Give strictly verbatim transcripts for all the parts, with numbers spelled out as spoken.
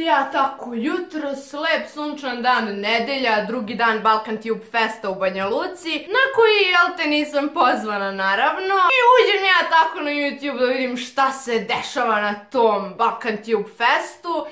se ja tako jutro, lep sunčan dan, nedelja, drugi dan Balkan Tube Festa u Banja Luci, na koji, jel te, nisam pozvana naravno. I uđem ja tako na YouTube da vidim šta se dešava na tom Balkan Tube Festu.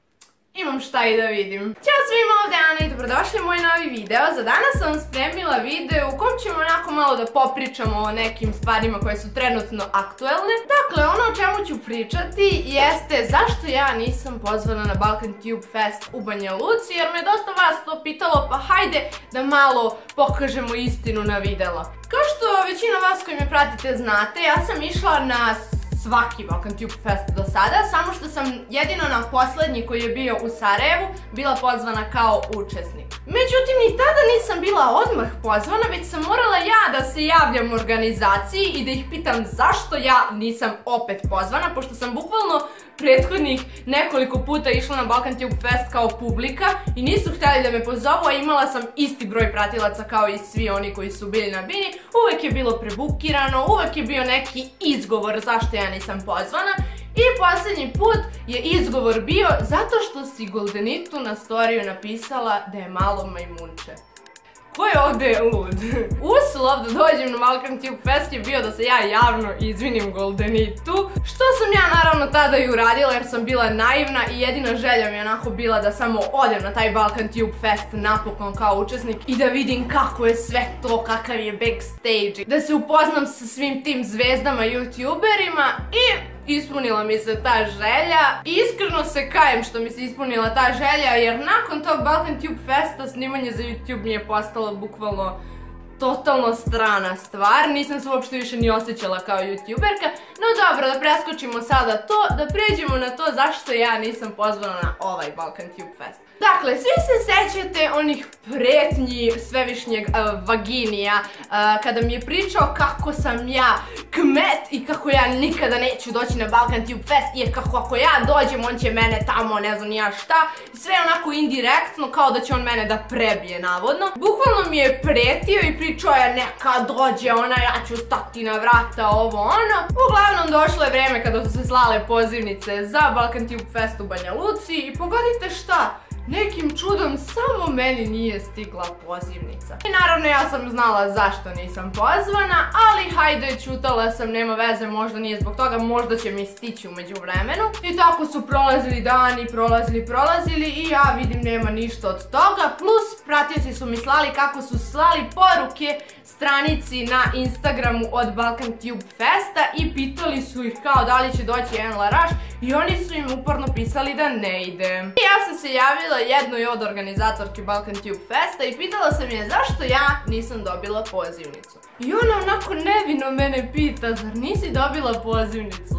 Imam šta i da vidim. Ćao svima, ovdje je Ana i dobrodošli u moj novi video. Za danas sam spremila video u kom ćemo onako malo da popričamo o nekim stvarima koje su trenutno aktuelne. Dakle, ono o čemu ću pričati jeste zašto ja nisam pozvana na Balkan Tube Fest u Banja Luci, jer me dosta vas to pitalo, pa hajde da malo pokažemo istinu na videla. Kao što većina vas koji me pratite znate, ja sam išla na svaki Balkan Tube Fest do sada, samo što sam jedino na poslednji koji je bio u Sarajevu bila pozvana kao učesnik. Međutim, ni tada nisam bila odmah pozvana, već sam morala ja da se javljam organizaciji i da ih pitam zašto ja nisam opet pozvana, pošto sam bukvalno prethodnih nekoliko puta išla na Balkan Tube Fest kao publika i nisu htjeli da me pozovu, a imala sam isti broj pratilaca kao i svi oni koji su bili na bini. Uvek je bilo prebukirano, uvek je bio neki izgovor zašto ja nisam pozvana. I posljednji put je izgovor bio zato što si Goldenitu na storiju napisala da je malo majmunče. Ko je ovdje lud? Uslov da dođem na Balkan Tube Fest je bio da se ja javno izvinim Goldenitu, što sam ja naravno tada i uradila jer sam bila naivna i jedina želja mi je onako bila da samo odem na taj Balkan Tube Fest napokon kao učesnik i da vidim kako je sve to, kakav je backstage, da se upoznam sa svim tim zvezdama youtuberima i ispunila mi se ta želja i iskreno se kajem što mi se ispunila ta želja, jer nakon tog Balkan Tube Festa snimanje za YouTube mi je postalo bukvalno totalno strana stvar, nisam se uopšte više ni osjećala kao youtuberka, no dobro, da preskočimo sada to, da pređemo na to zašto ja nisam pozvana na ovaj Balkan Tube Fest. Dakle, svi se sećate onih pretnji svevišnjeg uh, Vaginija, uh, kada mi je pričao kako sam ja kmet i kako ja nikada neću doći na Balkan Tube Fest, jer kako ako ja dođem on će mene tamo, ne znam ni ja šta, sve onako indirektno kao da će on mene da prebije navodno. Bukvalno mi je pretio i pričao je neka dođe ona, ja ću stati na vrata, ovo ono. Uglavnom došlo je vreme kada su se slale pozivnice za Balkan Tube Fest u Banja Luci i pogodite šta? Nekim čudom samo meni nije stigla pozivnica. I naravno ja sam znala zašto nisam pozvana, ali hajde, čutala sam, nema veze, možda nije zbog toga, možda će mi stići u međuvremenu. I tako su prolazili dani, prolazili, prolazili i ja vidim nema ništa od toga. Plus, pratioci su mi slali kako su slali poruke stranici na Instagramu od Balkan Tube Festa i pitali su ih kao da li će doći jedan laraš i oni su im uporno pisali da ne ide. I ja sam se javila jednoj od organizatorki Balkan Tube Festa i pitala sam je zašto ja nisam dobila pozivnicu. I ona onako nevino mene pita, zar nisi dobila pozivnicu?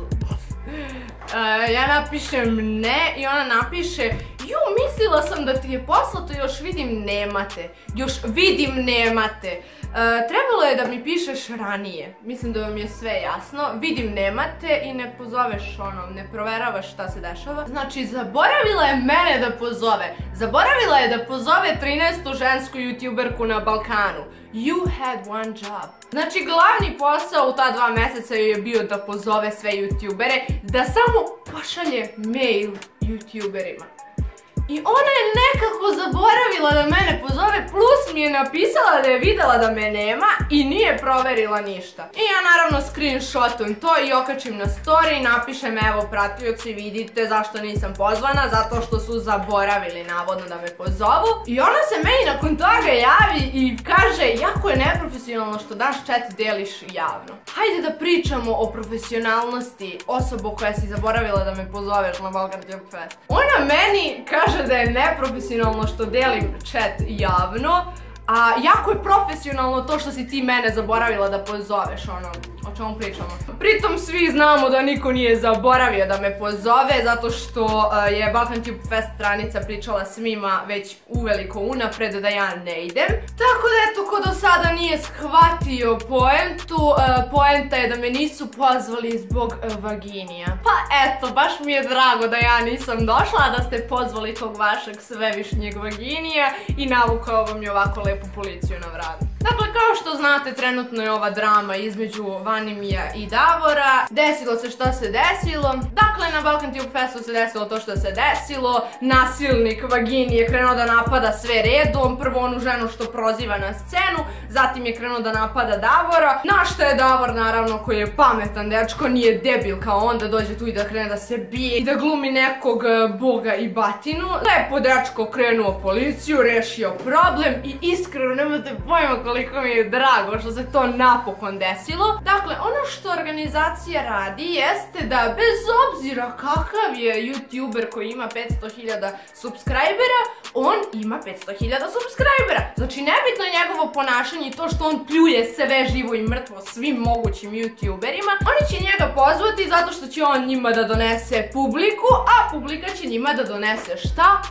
Uh, ja napišem ne i ona napiše ju, mislila sam da ti je poslato, još vidim nemate, još vidim nemate. Uh, trebalo je da mi pišeš ranije, mislim da vam je sve jasno, vidim nemate i ne pozoveš ono, ne proveravaš šta se dešava. Znači, zaboravila je mene da pozove, zaboravila je da pozove trinaestu žensku youtuberku na Balkanu. You had one job. Znači, glavni posao u ta dva meseca je bio da pozove sve youtubere, da samo pošalje mail youtuberima. I ona je nekako zaboravila da mene pozove, plus mi je napisala da je videla da me nema i nije proverila ništa. I ja naravno screenshotam to i okačim na story i napišem evo pratioci vidite zašto nisam pozvana, zato što su zaboravili navodno da me pozovu. I ona se meni nakon toga javi i kaže jako je neprofesionalno što naš chat deliš javno. Hajde da pričamo o profesionalnosti osobu koja si zaboravila da me pozoveš na Balkan Tube Fest. Ona meni kaže da je neprofesionalno što delim chat javno, a jako je profesionalno to što si ti mene zaboravila da pozoveš, ono, o čemu pričamo. Pritom svi znamo da niko nije zaboravio da me pozove, zato što uh, je Balkan Tube Fest stranica pričala svima već uveliko unapred da ja ne idem. Tako da eto, ko do sada nije shvatio poentu, uh, poenta je da me nisu pozvali zbog uh, Vaginija. Pa eto, baš mi je drago da ja nisam došla, a da ste pozvali tog vašeg svevišnjeg Vaginija i navukao vam je ovako lepu policiju na vratu. Dakle, kao što znate, trenutno je ova drama između Vanimija i Davora. Desilo se šta se desilo. Dakle, na Balkan Tube Festu se desilo to što se desilo. Nasilnik Vagini je krenuo da napada sve redom. Prvo onu ženu što proziva na scenu, zatim je krenuo da napada Davora. Na što je Davor, naravno, koji je pametan dečko, nije debil kao on da dođe tu i da krene da se bije i da glumi nekog boga i batinu. Lepo dečko krenuo policiju, rešio problem i iskreno nemate pojma koliko mi je drago što se to napokon desilo. Dakle, ono što organizacija radi jeste da bez obzira kakav je youtuber koji ima petsto hiljada subscribera, on ima petsto hiljada subscribera. Znači, nebitno je njegovo ponašanje i to što on pljuje sve živo i mrtvo svim mogućim youtuberima. Oni će njega pozvati zato što će on njima da donese publiku, a publika će njima da donese šta?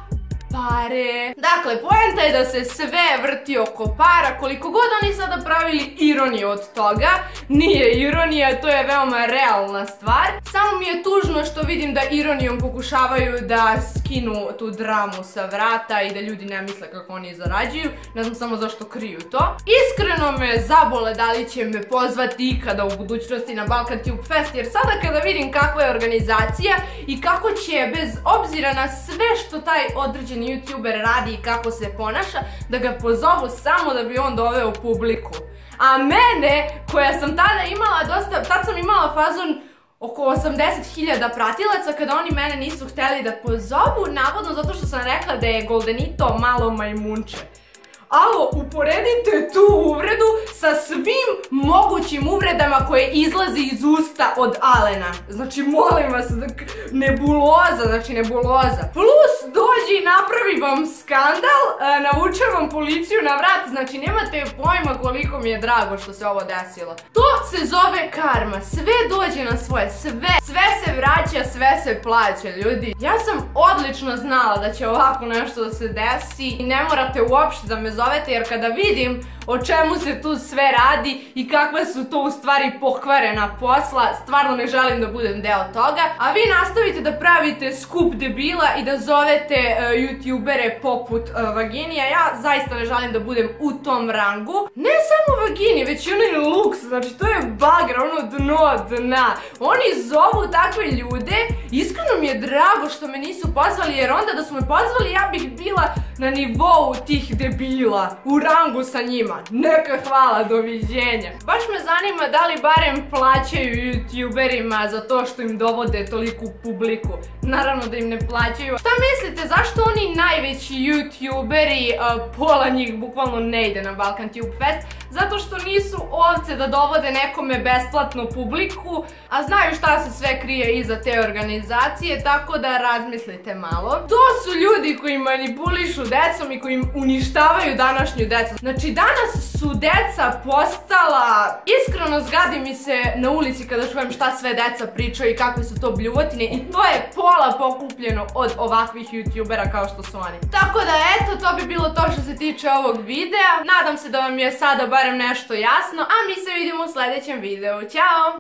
Pare. Dakle, poenta je da se sve vrti oko para, koliko god oni sada pravili ironiju od toga. Nije ironija, to je veoma realna stvar. Samo mi je tužno što vidim da ironijom pokušavaju da skinu tu dramu sa vrata i da ljudi ne misle kako oni zarađuju. Ne znam samo zašto kriju to. Iskreno me zabole da li će me pozvati ikada u budućnosti na Balkan Tube Fest, jer sada kada vidim kakva je organizacija i kako će, bez obzira na sve što taj određen youtuber radi i kako se ponaša, da ga pozovu samo da bi on doveo publiku. A mene, koja sam tada imala dosta, tad sam imala fazon oko osamdeset hiljada pratilaca, kada oni mene nisu hteli da pozovu, navodno zato što sam rekla da je Goldenito malo majmunče. Alo, uporedite tu uvredu sa svim mogućim uvredama koje izlazi iz usta od Alena. Znači, molim vas, nebuloza, znači nebuloza. Plus, dođi i napravi vam skandal, navuče vam policiju na vrat, znači nemate pojma koliko mi je drago što se ovo desilo. To se zove karma, sve dođe na svoje, sve, sve se vraća, sve se plaća, ljudi. Ja sam odlično znala da će ovako nešto da se desi i ne morate uopšte da me zovete, jer kada vidim o čemu se tu sve radi i kakve su to u stvari pokvarena posla, stvarno ne želim da budem deo toga. A vi nastavite da pravite skup debila i da zovete uh, youtubere poput uh, Vaginija. Ja zaista ne želim da budem u tom rangu. Ne samo Vagini, već i onaj Lux, znači to je bagra, ono dno dna. Oni zovu takve ljude, iskreno mi je drago što me nisu pozvali, jer onda da su me pozvali ja bih bila na nivou tih debila, u rangu sa njima. Neka hvala, doviđenja. Baš me zanima da li barem plaćaju youtuberima za to što im dovode toliku publiku. Naravno da im ne plaćaju. Šta mislite, zašto oni najveći youtuberi, uh, pola njih bukvalno ne ide na Balkan Tube Fest? Zato što nisu ovce da dovode nekome besplatnu publiku, a znaju šta se sve krije iza te organizacije, tako da razmislite malo. To su ljudi koji manipulišu decom i koji im uništavaju današnju decu. Znači, danas su deca postala... Iskreno zgadi mi se na ulici kada čujem šta sve deca pričaju i kakve su to bljuvotine, i to je pola pokupljeno od ovakvih youtubera kao što su oni. Tako da eto, to bi bilo to što se tiče ovog videa. Nadam se da vam je sada barem nešto jasno, a mi se vidimo u sljedećem videu. Ćao!